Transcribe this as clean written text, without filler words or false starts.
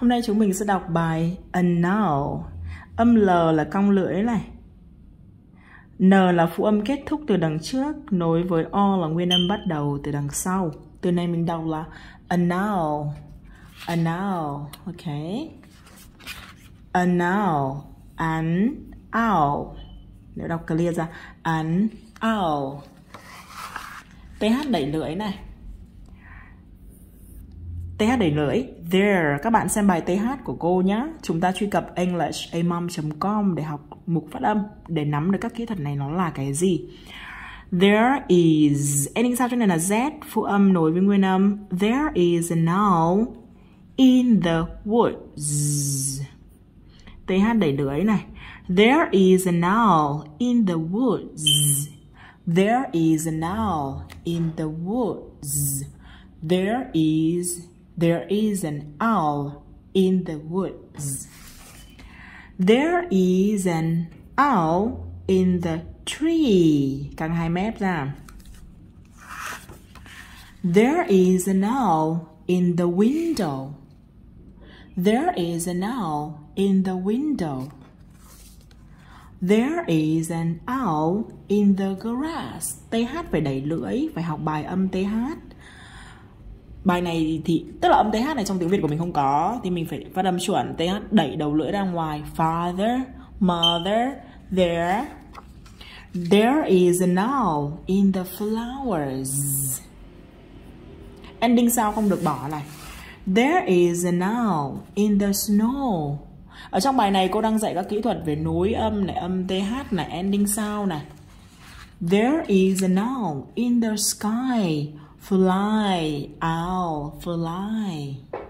Hôm nay chúng mình sẽ đọc bài a now. Âm L là cong lưỡi này. N là phụ âm kết thúc từ đằng trước, nối với O là nguyên âm bắt đầu từ đằng sau. Từ này mình đọc là a now. A now, ok. A now, an, ow. Nếu đọc clear ra, an, ow. TH đẩy lưỡi này. TH đẩy lưỡi, there. Các bạn xem bài TH của cô nhé. Chúng ta truy cập english.amom.com để học mục phát âm, để nắm được các kỹ thuật này nó là cái gì. There is, ending sao cho này là Z, phụ âm nối với nguyên âm. There is an owl in the woods. TH đẩy lưỡi này. There is an owl in the woods. There is an owl in the woods. There is an owl in the woods. There is an owl in the tree. Căng hai mép ra. There is an owl in the window. There is an owl in the window. There is an owl in the grass. TH phải đẩy lưỡi, phải học bài âm TH. Bài này thì, tức là âm TH này trong tiếng Việt của mình không có, thì mình phải phát âm chuẩn. TH đẩy đầu lưỡi ra ngoài. Father, mother, there. There is an owl in the flowers. Ending sao không được bỏ này. There is an owl in the snow. Ở trong bài này cô đang dạy các kỹ thuật về nối âm này, âm TH này, ending sao này. There is an owl in the sky. Fly, owl, fly.